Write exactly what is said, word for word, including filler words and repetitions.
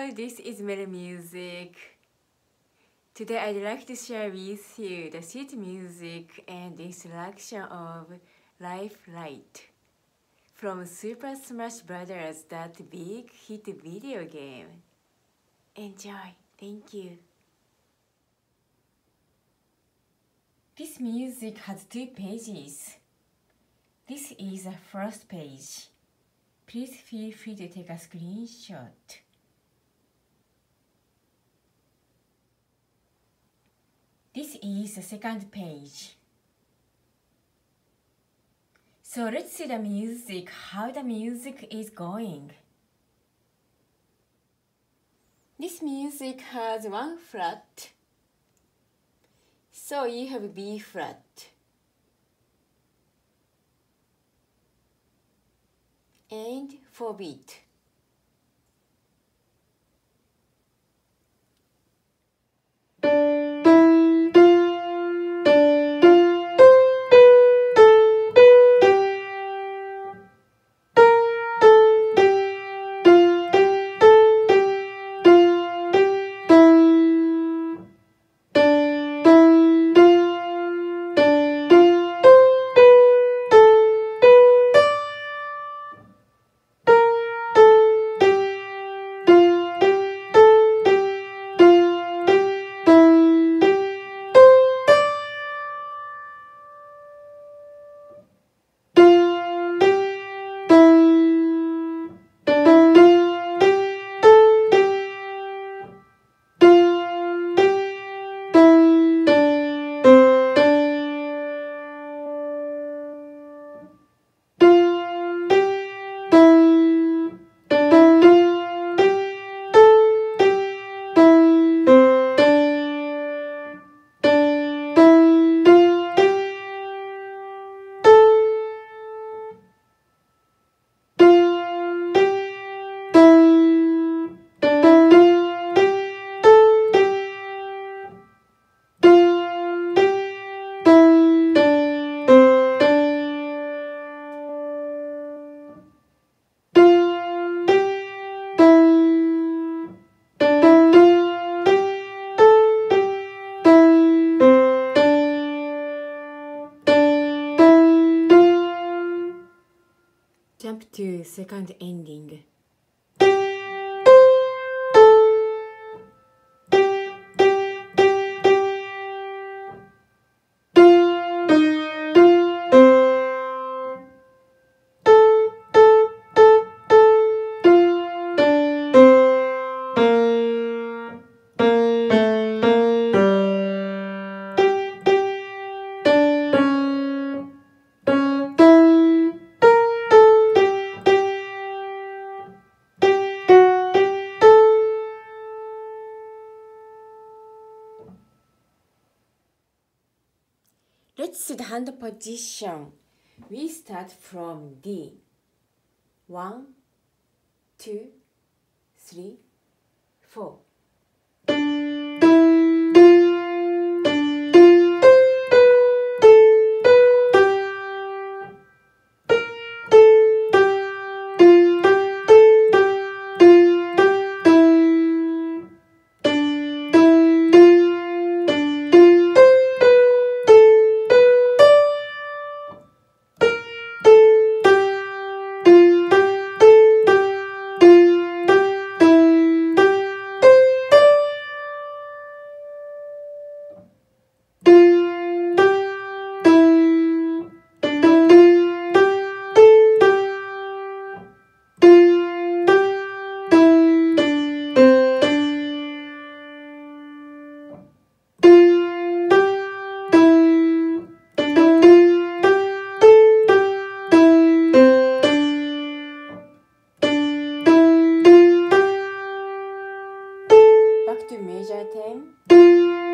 Hello, this is Mele Music. Today I'd like to share with you the sheet music and instruction of Life Light from Super Smash Bros. That big hit video game. Enjoy. Thank you. This music has two pages. This is the first page. Please feel free to take a screenshot. This is the second page. So let's see the music, how the music is going. This music has one flat. So you have B flat. And four beat. Jump to second ending. Let's see the hand position. We start from D. One, two, three, four. Back to major ten.